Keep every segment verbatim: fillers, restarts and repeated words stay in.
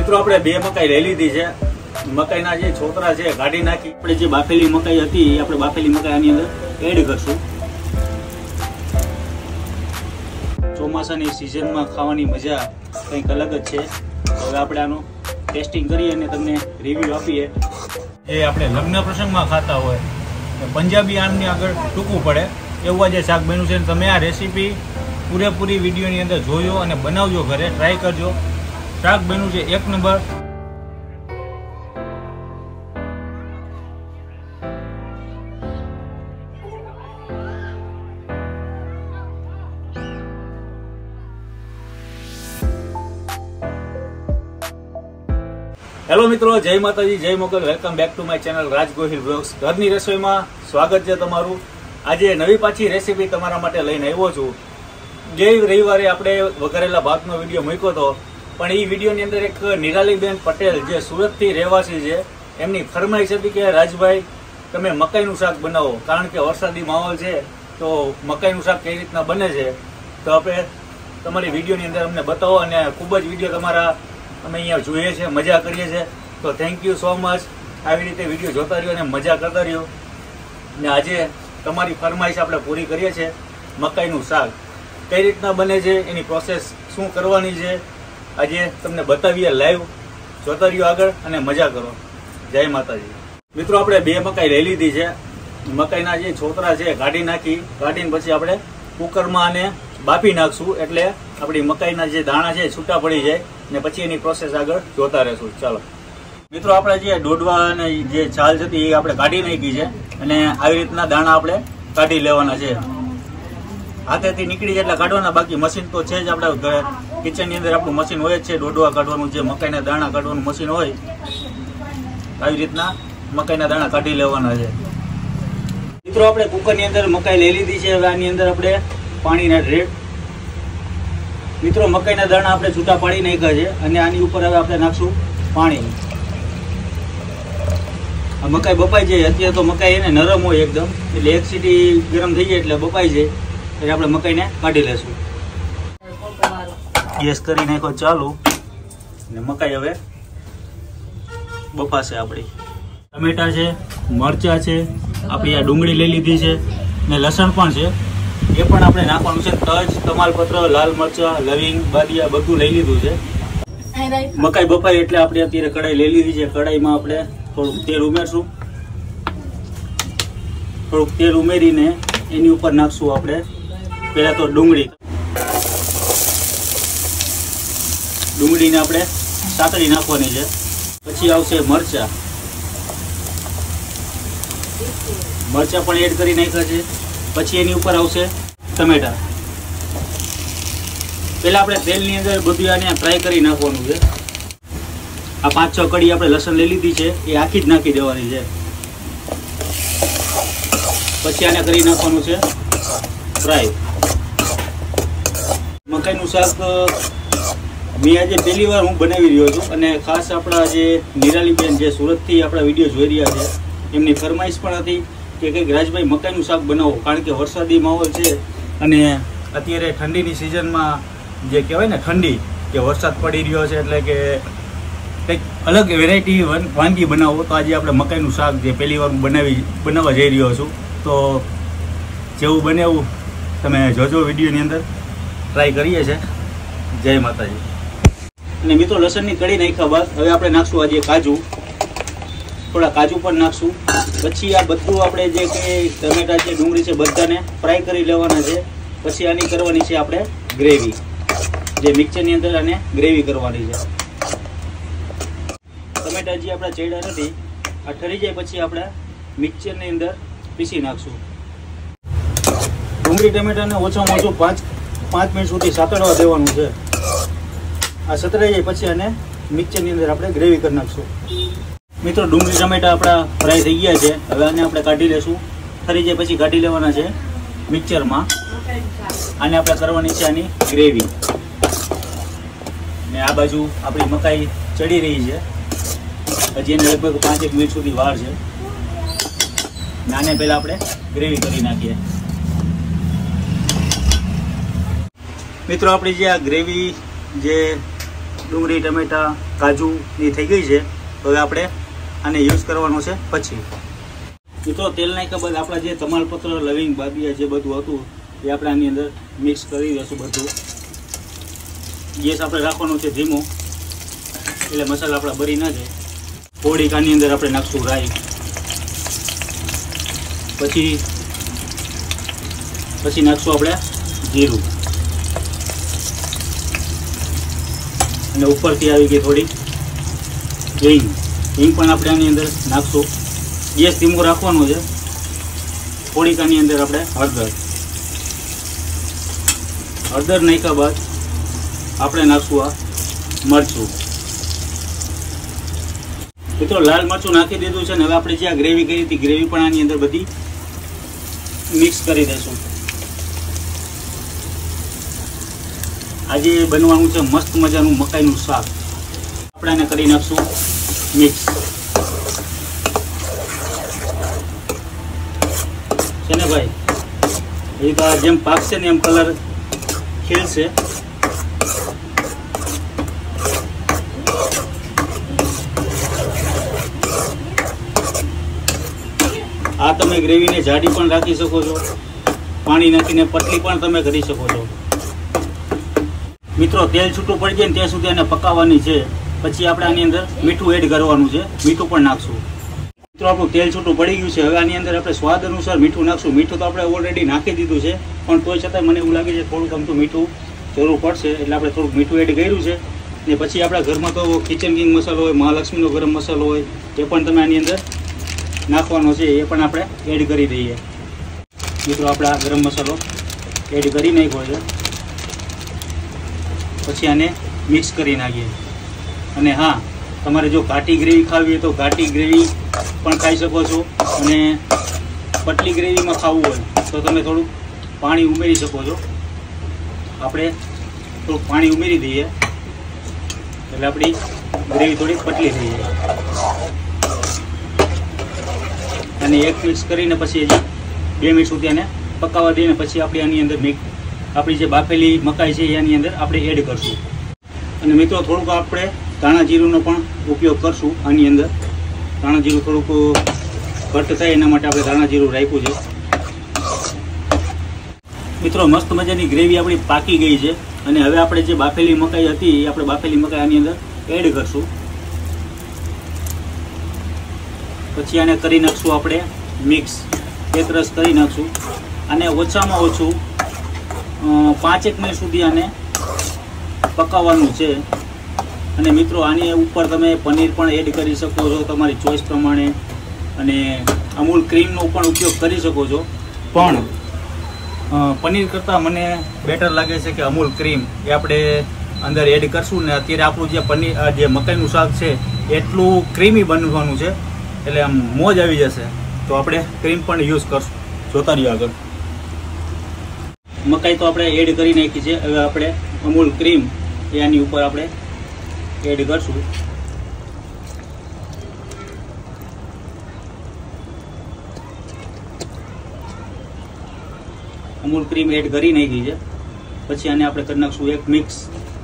મિત્રો આપણે બે મકાઈ લઈ લીધી છે. મકાઈના જે છોતરા છે કાઢી નાખી આપણે જે બાફેલી મકાઈ હતી એ આપણે બાફેલી મકાઈ આની અંદર એડ કરશું. ચોમાસાની સિઝનમાં ખાવાની મજા કંઈક અલગ જ છે. હવે આપણે આનું ટેસ્ટિંગ કરીએ અને તમને રિવ્યુ આપીએ. જે આપણે લગ્ન પ્રસંગમાં ખાતા હોય પંજાબી આમની આગળ ટૂંકું પડે એવું જે શાક બન્યું છે. તમે આ રેસીપી પૂરેપૂરી વિડીયોની અંદર જોયો અને બનાવજો, ઘરે ટ્રાય કરજો. શાક બન્યું છે એક નંબર. હેલો મિત્રો, જય માતાજી, જય Mogal. Welcome back to my channel Raj Gohil blogs. ઘરની રસોઈમાં સ્વાગત છે તમારું. આજે નવી પાછી રેસીપી તમારા માટે લઈને આવ્યો છું. ગઈ રવિવારે આપણે વઘારેલા ભાતનો વિડીયો મૂક્યો હતો, પણ એ વિડીયોની અંદર એક નિરાલીબેન પટેલ જે સુરતથી રહેવાસી છે એમની ફરમાઈશ હતી કે રાજભાઈ તમે મકાઈનું શાક બનાવો, કારણ કે વરસાદી માહોલ છે તો મકાઈનું શાક કઈ રીતના બને છે તો આપણે તમારી વિડીયોની અંદર અમને બતાવો. અને ખૂબ જ વિડીયો તમારા અમે અહીંયા જોઈએ છીએ, મજા કરીએ છીએ. તો થેન્ક યુ સો મચ. આવી રીતે વિડીયો જોતા રહ્યો અને મજા કરતા રહ્યો. ને આજે તમારી ફરમાઈશ આપણે પૂરી કરીએ છીએ. મકાઈનું શાક કઈ રીતના બને છે, એની પ્રોસેસ શું કરવાની છે, આજે તમને બતાવીએ લાઈવ. જોતા રહ્યો આગળ અને મજા કરો. જય માતાજી. મિત્રો આપણે બે મકાઈ લઈ લીધી છે. મકાઈના જે છોતરા છે કાઢી નાખી, કાઢીને પછી આપણે કુકરમાં આને બાફી નાખશું, એટલે આપણી મકાઈના જે દાણા છે છૂટા પડી જાય ને પછી એની પ્રોસેસ આગળ જોતા રહેશું. ચાલો મિત્રો, આપણે જે ડોડવા અને જે છાલ હતી એ આપણે કાઢી નાખી છે અને આવી રીતના દાણા આપણે કાઢી લેવાના છે. હાથેથી નીકળી જાય એટલે કાઢવાના, બાકી મશીન તો છે જ. આપણે કિચનની અંદર આપણું મશીન હોય જ છે ડોડવા કાઢવાનું, જે મકાઈના દાણા કાઢવાનું મશીન હોય. આવી રીતના મકાઈના દાણા કાઢી લેવાના છે. મિત્રો આપણે કુકરની અંદર મકાઈ લઈ લીધી છે. હવે આની અંદર આપણે પાણીના રેડ મિત્રો મકાઈના દાણા આપણે છૂટા પાડી નાખ્યા છે અને આની ઉપર હવે આપણે નાખશું પાણી. આ મકાઈ બપાઈ જાય. અત્યારે તો મકાઈ એને નરમ હોય એકદમ, એટલે એક સીટી ગરમ થઈ જાય એટલે બપાઈ જાય એટલે આપણે મકાઈને કાઢી લેશું. ગેસ કરી નાખો ચાલુ ને મકાઈ હવે બપાશે. આપણી ટમેટા છે, મરચા છે, આપણી આ ડુંગળી લઈ લીધી છે ને લસણ પણ છે, એ પણ આપણે નાખવાનું છે. તજ, તમાલપત્ર, લાલ મરચા, લવિંગ, બાદિયા બધું લઈ લીધું છે. મકાઈ બપાઈ એટલે આપણે અત્યારે કઢાઈ લઈ લીધી છે. કઢાઈમાં આપણે થોડુંક તેલ ઉમેરશું. થોડુંક તેલ ઉમેરીને એની ઉપર નાખશું આપણે પહેલા તો ડુંગળી. ડુંગળીને આપણે સાતળી નાખવાની છે. પછી આવશે મરચા. મરચા પણ એડ કરી નાખ્યા છે. પછી એની ઉપર આવશે ટમેટા. પહેલા આપણે તેલની અંદર બધું આને ફ્રાય કરી નાખવાનું છે. આ પાંચ છ કડી આપણે લસણ લઈ લીધી છે, એ આખી જ નાખી દેવાની છે. પછી આને કરી નાખવાનું છે ફ્રાય. મકાઈનું શાક મેં આજે પહેલી વાર હું બનાવી રહ્યો છું અને ખાસ આપણા જે નિરાલીબેન જે સુરતથી આપણા વિડીયો જોઈ રહ્યા છે એમની ફરમાઈશ પણ હતી કે કંઈક રાજભાઈ મકાઈનું શાક બનાવો, કારણ કે વરસાદી માહોલ છે અને અત્યારે ઠંડીની સિઝનમાં જે કહેવાય ને ઠંડી, કે વરસાદ પડી રહ્યો છે એટલે કે કંઈક અલગ વેરાયટી વાનગી બનાવો. તો આજે આપણે મકાઈનું શાક જે પહેલી વાર બનાવી બનાવવા જઈ રહ્યો છું. તો જેવું બને એવું તમે જોજો વિડીયોની અંદર. ટ્રાય કરીએ છીએ. જય માતાજી. અને મિત્રો લસણની કળી નાખ્યા બાદ હવે આપણે નાખશું આજે કાજુ. થોડા કાજુ પણ નાખશું. પછી આ બધું આપણે જે કંઈ ટમેટા છે, ડુંગળી છે, બધાને ફ્રાય કરી લેવાના છે. પછી આની કરવાની છે આપણે ગ્રેવી, જે મિક્સરની અંદર આને ગ્રેવી કરવાની છે. ટમેટા જે આપણા ચેડા નથી, આ ઠરી જાય પછી આપણે મિક્સરની અંદર પીસી નાખશું. ડુંગળી ટમેટાને ઓછામાં ઓછું પાંચ પાંચ મિનિટ સુધી સાતળવા દેવાનું છે. આ સતરાઈ જાય પછી આને મિક્સરની અંદર આપણે ગ્રેવી કરી નાખશું. મિત્રો ડુંગળી ટમેટા આપણા ફ્રાય થઈ ગયા છે. હવે આને આપણે કાઢી લેશું. ઠરી જાય પછી કાઢી લેવાના છે મિક્સરમાં. આને આપણે કરવાની છે આની ગ્રેવી. ને આ બાજુ આપણી મકાઈ ચડી રહી છે. હજી એને લગભગ પાંચેક મિનિટ સુધી વાર છે. આને પહેલાં આપણે ગ્રેવી કરી નાખીએ. મિત્રો આપણી જે આ ગ્રેવી જે ડુંગળી ટમેટા કાજુની થઈ ગઈ છે. તો હવે આપણે આને યુઝ કરવાનો છે. પછી મિત્રો તેલ નાખ્યા બાદ આપણા જે તમાલપત્ર, લવિંગ, બાદિયા જે બધું હતું એ આપણે આની અંદર મિક્સ કરી દઈશું બધું. ગેસ આપણે રાખવાનો છે ધીમો, એટલે મસાલા આપણા બળી ના જાય. થોડીક આની અંદર આપણે નાખશું રાઈ, પછી પછી નાખશું આપણે જીરું, અને ઉપરથી આવી ગઈ થોડી હિંગ. હિંગ પણ આપણે આની અંદર નાખશું. ગેસ ધીમો રાખવાનો છે. થોડીક આની અંદર આપણે હળદર હળદર નાખ્યા બાદ આપણે નાખશું આ મરચું. મિત્રો લાલ મરચું નાખી દીધું છે ને હવે આપણે જે આ ગ્રેવી કરી હતી ગ્રેવી પણ આની અંદર બધી મિક્સ કરી દઈશું. આજે બનવાનું છે મસ્ત મજાનું મકાઈનું શાક. આપણે આને કરી નાખશું મિક્સ. છે ને ભાઈ, એ તો જેમ પાકશે ને એમ કલર ખીલશે. આ તમે ગ્રેવીને જાડી પણ રાખી શકો છો, પાણી નાખીને પતલી પણ તમે કરી શકો છો. મિત્રો તેલ છૂટું પડી જાય ને ત્યાં સુધી એને પકાવવાની છે. પછી આપણે આની અંદર મીઠું એડ કરવાનું છે. મીઠું પણ નાખશું. મિત્રો આપણું તેલ છૂટું પડી ગયું છે. હવે આની અંદર આપણે સ્વાદ અનુસાર મીઠું નાખશું. મીઠું તો આપણે ઓલરેડી નાખી દીધું છે, પણ તોય છતાં મને એવું લાગે છે થોડુંક અમથું મીઠું જરૂર પડશે, એટલે આપણે થોડુંક મીઠું એડ કર્યું છે. ને પછી આપણા ઘરમાં તો કિચન કિંગ મસાલો હોય, મહાલક્ષ્મીનો ગરમ મસાલો હોય, એ પણ તમે આની અંદર નાખવાનો છે. એ પણ આપણે એડ કરી દઈએ. મિત્રો આપણે આ ગરમ મસાલો એડ કરી નાખ્યો છે. પછી આને મિક્સ કરી નાખીએ. અને હા, તમારે જો ઘાટી ગ્રેવી ખાવી હોય તો ઘાટી ગ્રેવી પણ ખાઈ શકો છો, અને પતલી ગ્રેવીમાં ખાવું હોય તો તમે થોડુંક પાણી ઉમેરી શકો છો. આપણે થોડુંક પાણી ઉમેરી દઈએ એટલે આપણી ગ્રેવી થોડી પતલી થઈ જાય. અને એક મિક્સ કરીને પછી હજી બે મિનિટ સુધી આને પકાવવા દઈએ. પછી આપણે આની અંદર મિક્સ આપણી જે બાફેલી મકાઈ છે એની અંદર આપણે એડ કરશું. અને મિત્રો થોડુંક આપણે ધાણા જીરુંનો પણ ઉપયોગ કરશું આની અંદર. ધાણા જીરું થોડુંક ઘટ થાય એના માટે આપણે ધાણા જીરું રાખ્યું છે. મિત્રો મસ્ત મજાની ગ્રેવી આપણી પાકી ગઈ છે. અને હવે આપણે જે બાફેલી મકાઈ હતી એ આપણે બાફેલી મકાઈ આની અંદર એડ કરશું. પછી આને કરી નાખશું આપણે મિક્સ, એક રસ કરી નાખશું. અને ઓછામાં ઓછું પાંચેક મિનિટ સુધી આને પકાવવાનું છે. અને મિત્રો આની ઉપર તમે પનીર પણ એડ કરી શકો છો તમારી ચોઈસ પ્રમાણે, અને અમૂલ ક્રીમનો પણ ઉપયોગ કરી શકો છો. પણ પનીર કરતાં મને બેટર લાગે છે કે અમૂલ ક્રીમ એ આપણે અંદર એડ કરશું ને. અત્યારે આપણું જે પનીર જે મકાઈનું શાક છે એટલું ક્રીમી બનવાનું છે, એટલે આમ મોજ આવી જશે. તો આપણે ક્રીમ પણ યુઝ કરશું. જોતા રહ્યો આગળ. મકાઈ તો આપણે એડ કરી નાખી છે. હવે આપણે અમૂલ ક્રીમ એ આની ઉપર આપણે એડ કરશું. અમૂલ ક્રીમ એડ કરી નાખી છે. પછી આને આપણે કરી નાખશું એક મિક્સ.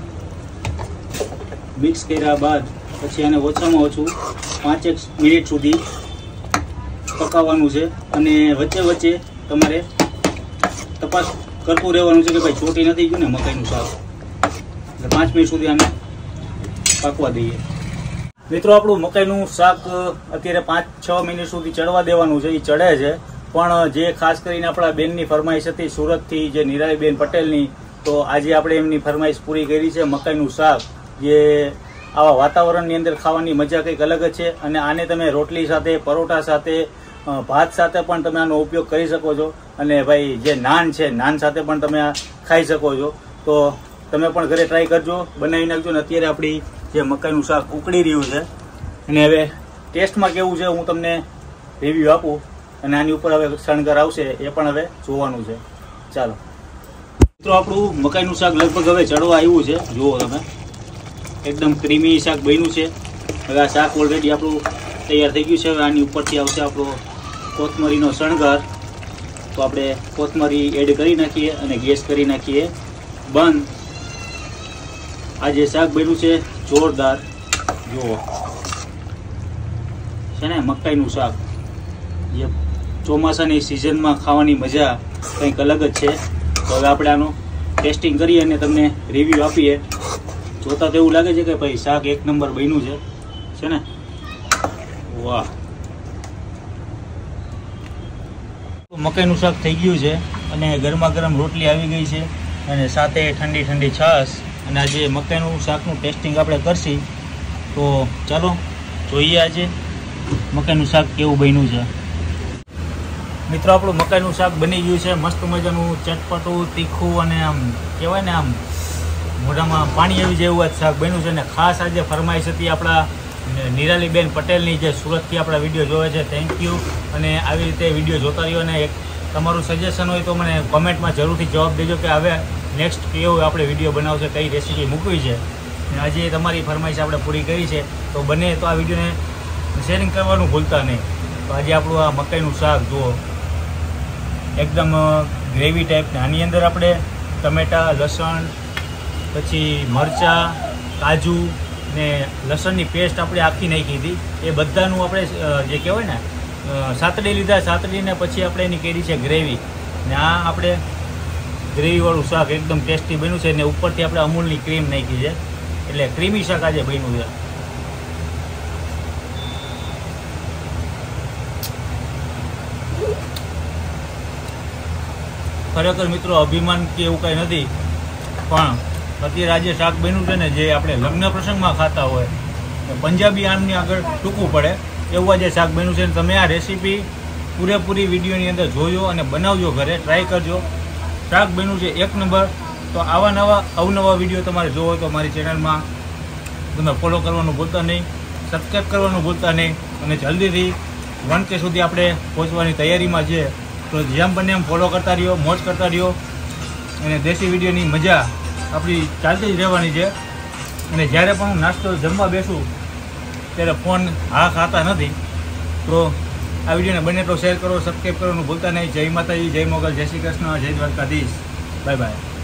મિક્સ કર્યા બાદ પછી આને ઓછામાં ઓછું પાંચેક મિનિટ સુધી પકાવવાનું છે. અને વચ્ચે વચ્ચે તમારે તપાસ કરતું રહેવાનું છે કે ભાઈ ચોટી નથી ગયું ને મકાઈનું શાક. એટલે પાંચ મિનિટ સુધી આને પાકવા દઈએ. મિત્રો આપણું મકાઈનું શાક અત્યારે પાંચ છ મિનિટ સુધી ચડવા દેવાનું છે. એ ચડે છે, પણ જે ખાસ કરીને આપણા બેનની ફરમાઈશ હતી સુરતથી, જે નિરાલીબેન પટેલની, તો આજે આપણે એમની ફરમાઈશ પૂરી કરી છે. મકાઈનું શાક જે આવા વાતાવરણની અંદર ખાવાની મજા કંઈક અલગ જ છે. અને આને તમે રોટલી સાથે, પરોઠા સાથે, ભાત સાથે પણ તમે આનો ઉપયોગ કરી શકો છો. અને ભાઈ જે નાન છે નાન સાથે પણ તમે આ ખાઈ શકો છો. તો તમે પણ ઘરે ટ્રાય કરજો, બનાવી નાખજો. ને અત્યારે આપણી જે મકાઈનું શાક ઉકળી રહ્યું છે, અને હવે ટેસ્ટમાં કેવું છે હું તમને રિવ્યૂ આપું. અને આની ઉપર હવે શણગાર આવશે એ પણ હવે જોવાનું છે. ચાલો મિત્રો, આપણું મકાઈનું શાક લગભગ હવે ચડવા આવ્યું છે. જુઓ તમે, એકદમ ક્રીમી શાક બન્યું છે. હવે આ શાક ઓલરેડી આપણું તૈયાર થઈ ગયું છે. હવે આની ઉપરથી આવશે આપણો કોથમરીનો શણગાર. તો આપણે કોથમરી એડ કરી નાખીએ અને ગેસ કરી નાખીએ બંધ. આ જે શાક બન્યું છે જોરદાર. જુઓ છે ને મકાઈનું શાક, જે ચોમાસાની સિઝનમાં ખાવાની મજા કંઈક અલગ જ છે. તો હવે આપણે આનું ટેસ્ટિંગ કરીએ અને તમને રિવ્યૂ આપીએ. જોતા તો એવું લાગે છે કે ભાઈ શાક એક નંબર બન્યું છે છે ને. વાહ, મકાઈનું શાક થઈ ગયું છે અને ગરમા ગરમ રોટલી આવી ગઈ છે અને સાથે ઠંડી ઠંડી છાશ. અને આજે મકાઈનું શાકનું ટેસ્ટિંગ આપણે કરશી. તો ચાલો જોઈએ આજે મકાઈનું શાક કેવું બન્યું છે. મિત્રો, આપણું મકાઈનું શાક બની ગયું છે મસ્ત મજાનું, ચટપટું, તીખું અને આમ કહેવાય ને આમ મોઢામાં પાણી આવી જાય એવું જ શાક બન્યું છે. અને ખાસ આજે ફરમાઈશ હતી આપણા નિરાલીબેન પટેલની, જે સુરતથી આપણા વિડીયો જોવે છે. Thank you. અને આવી રીતે વિડીયો જોતા રહ્યો. અને એક તમારું સજેશન હોય તો મને કોમેન્ટમાં જરૂરથી જવાબ દેજો કે હવે નેક્સ્ટ કેવો આપણે વિડીયો બનાવશે, કઈ રેસીપી મૂકવી છે. અને આજે તમારી ફરમાઈશ આપણે પૂરી કરી છે. તો બને તો આ વિડીયોને શેરિંગ કરવાનું ભૂલતા નહીં. તો આજે આપણું આ મકાઈનું શાક જુઓ, એકદમ ગ્રેવી ટાઈપ. આની અંદર આપણે ટમેટાં, લસણ, પછી મરચાં, કાજુ ને લસણની પેસ્ટ આપણે આખી નાખી હતી. એ બધાનું આપણે જે કહેવાય ને સાતડી લીધા. સાતડીને પછી આપણે એની કરી છે ગ્રેવી. ને આ આપણે ગ્રેવીવાળું શાક એકદમ ટેસ્ટી બન્યું છે. ને ઉપરથી આપણે અમૂલની ક્રીમ નાખી છે, એટલે ક્રીમી શાક આજે બન્યું છે. ખરેખર મિત્રો, અભિમાન કે એવું કાંઈ નથી, પણ અત્યારે આજે શાક બન્યું છે ને, જે આપણે લગ્ન પ્રસંગમાં ખાતા હોય, પંજાબી આમની આગળ ટૂંકું પડે એવું આજે શાક બન્યું છે. તમે આ રેસીપી પૂરેપૂરી વિડીયોની અંદર જોજો અને બનાવજો, ઘરે ટ્રાય કરજો. શાક બન્યું છે એક નંબર. તો આવા નવા અવનવા વિડીયો તમારે જોવો તો મારી ચેનલમાં તમે ફોલો કરવાનું ભૂલતા નહીં, સબસ્ક્રાઈબ કરવાનું ભૂલતા નહીં. અને જલ્દીથી વન કે સુધી આપણે પહોંચવાની તૈયારીમાં છે. તો જેમ બને એમ ફોલો કરતા રહ્યો, મોજ કરતા રહ્યો. અને દેશી વિડીયોની મજા આપણી ચાલતી જ રહેવાની છે. અને જ્યારે પણ હું નાસ્તો જમવા બેસું ત્યારે ફોન હા ખાતા નથી. તો આ વિડીયોને બને તો શેર કરો, સબસ્ક્રાઈબ કરવાનું ભૂલતા નહીં. જય માતાજી, જય મોગલ, જય શ્રી કૃષ્ણ, જય દ્વારકાધીશ. Bye bye.